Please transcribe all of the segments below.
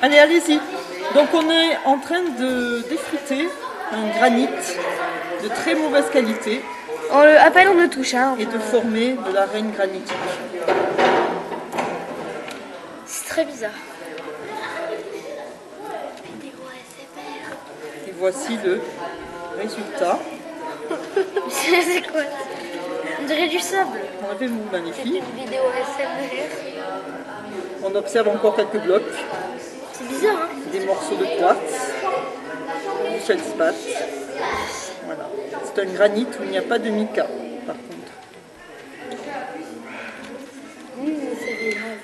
Allez, allez-y. Donc on est en train de défriter un granit de très mauvaise qualité. À peine on le touche. Hein, et de former de la reine granitique. C'est très bizarre. Et voici le résultat. C'est quoi? On dirait du sable. Enlevez-vous, magnifique. Une vidéo ASMR. On observe encore quelques blocs. C'est bizarre, hein? Des morceaux de quartz, du feldspath. Voilà. C'est un granit où il n'y a pas de mica, par contre. C'est grave.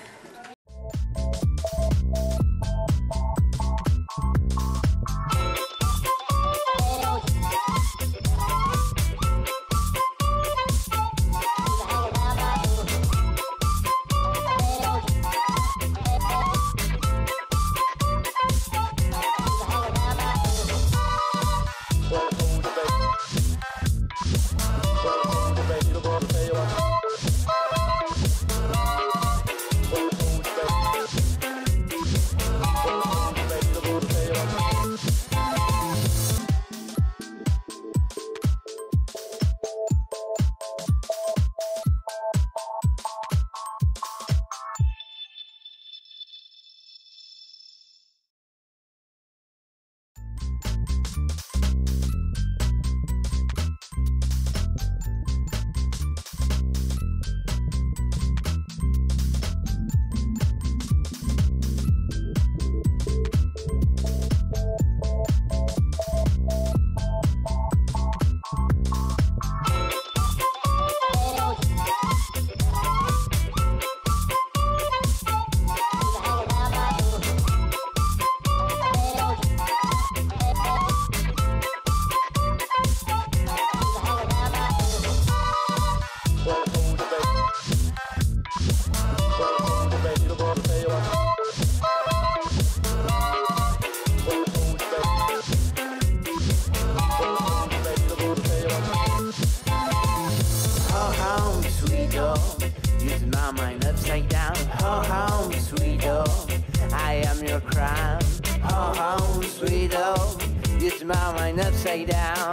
my mind upside down. Oh, home, sweet home, I am your crown. Oh, home, sweet home, you turn my mind upside down.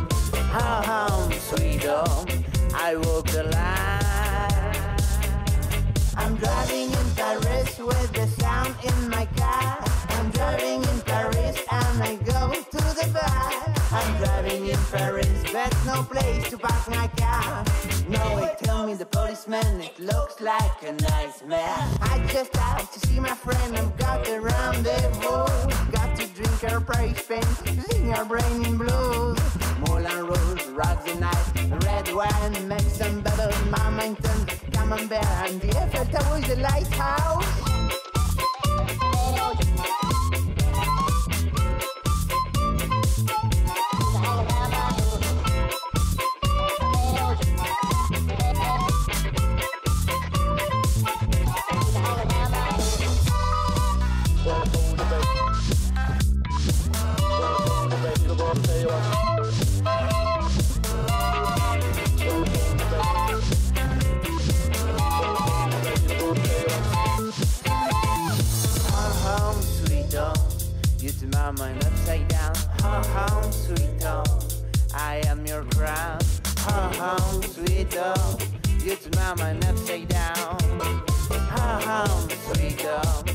Oh, home, sweet home, I walk the line. I'm driving in Paris with the sound in my car. I'm driving in Paris and I go to the bar. I'm driving in Paris, but no place to park my car. No, they tell me the policeman, it looks like a nightmare. I just have to see my friend, I've got the rendezvous. Got to drink our Paris pain, sing our brain in blues. Moulin Rouge, rock the night, red wine, make some bubbles, my mountain, camembert, and the Eiffel Tower is the lighthouse. You turn my mind upside down. Oh, home, sweet home, I am your crown. Oh, home, sweet home, you turn my mind upside down. Oh, home, sweet home,